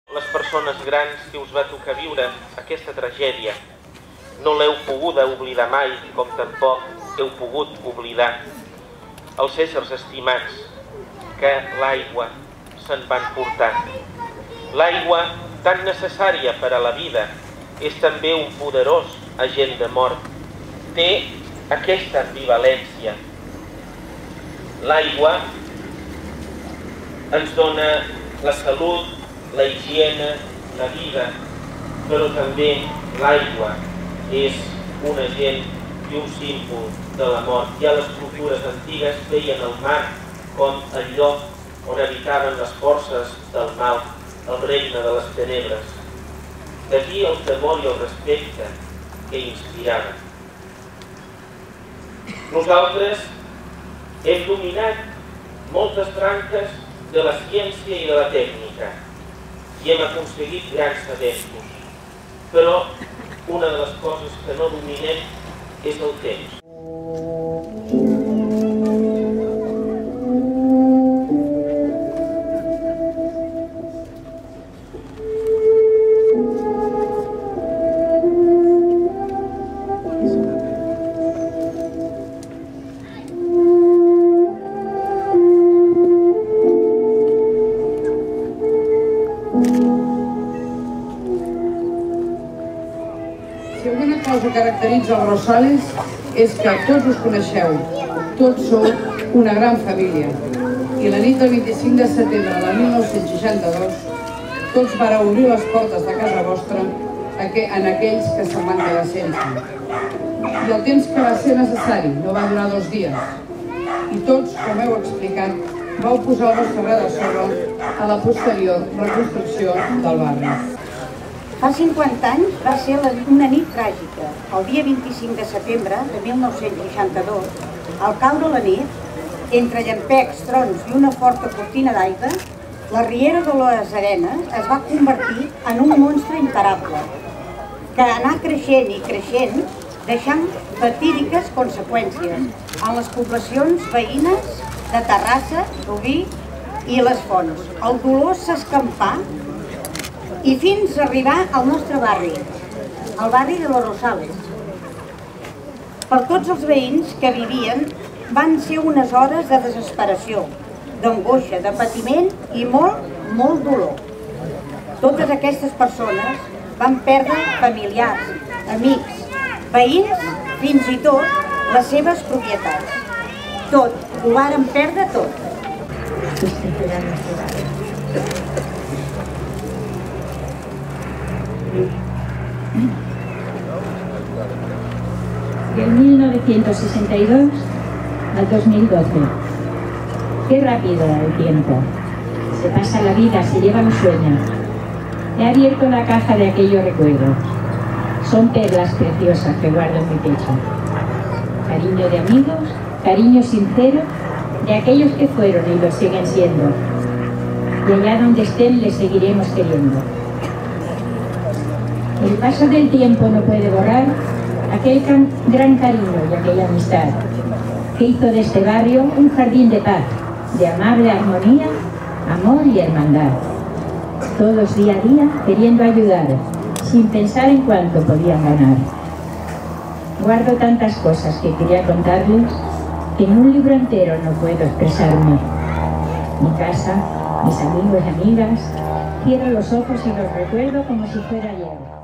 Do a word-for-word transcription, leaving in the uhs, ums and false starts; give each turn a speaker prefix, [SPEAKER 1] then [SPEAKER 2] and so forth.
[SPEAKER 1] Les persones grans que us va tocar viure aquesta tragèdia no l'heu poguda oblidar mai, com tampoc heu pogut oblidar els éssers estimats que l'aigua se'n van portar. L'aigua, tan necessària per a la vida, és també un poderós agent de mort. Té aquesta ambivalència. L'aigua ens dona la salut, la higiene, la vida, però també l'aigua és un agent i un símbol de la mort. Ja les cultures antigues veien el mar com el lloc on habitaven les forces del mal, el regne de les tenebres. D'aquí el temor i el respecte que inspirava. Nosaltres hem dominat moltes branques de la ciència i de la tècnica i hem aconseguit grans avenços, però una de les coses que no dominem és el temps.
[SPEAKER 2] Si alguna cosa caracteritza els Rosales és que tots us coneixeu, tots sou una gran família. I la nit del vint-i-cinc de setembre de mil nou-cents seixanta-dos, tots vareu obrir les portes de casa vostra en aquells que se'n van quedar sense. I el temps que va ser necessari no va durar dos dies. I tots, com heu explicat, vau posar el vostre gra de sorra a la posterior reconstrucció del barri.
[SPEAKER 3] Fa cinquanta anys va ser una nit tràgica. El dia vint-i-cinc de setembre de mil nou-cents seixanta-dos, al caure la nit, entre llampecs, trons i una forta cortina d'aigua, la riera de les Arenes es va convertir en un monstre imparable, que anà creixent i creixent, deixant fatídiques conseqüències en les poblacions veïnes de Terrassa, Rubí i les Fonts. El dolor s'escampà i fins a arribar al nostre barri, al barri de los Rosales. Per tots els veïns que vivien van ser unes hores de desesperació, d'angoixa, de patiment i molt, molt dolor. Totes aquestes persones van perdre familiars, amics, veïns, fins i tot les seves propietats. Tot, ho varen perdre tot.
[SPEAKER 4] Del mil novecientos sesenta y dos al dos mil doce. Qué rápido el tiempo. Se pasa la vida, se lleva un sueño. He abierto la caja de aquellos recuerdos. Son perlas preciosas que guardo en mi pecho. Cariño de amigos, cariño sincero de aquellos que fueron y lo siguen siendo. Y allá donde estén les seguiremos queriendo. El paso del tiempo no puede borrar aquel gran cariño y aquella amistad que hizo de este barrio un jardín de paz, de amable armonía, amor y hermandad. Todos día a día queriendo ayudar, sin pensar en cuánto podían ganar. Guardo tantas cosas que quería contarles que en un libro entero no puedo expresarme. Mi casa, mis amigos y amigas, cierro los ojos y los recuerdo como si fuera ayer.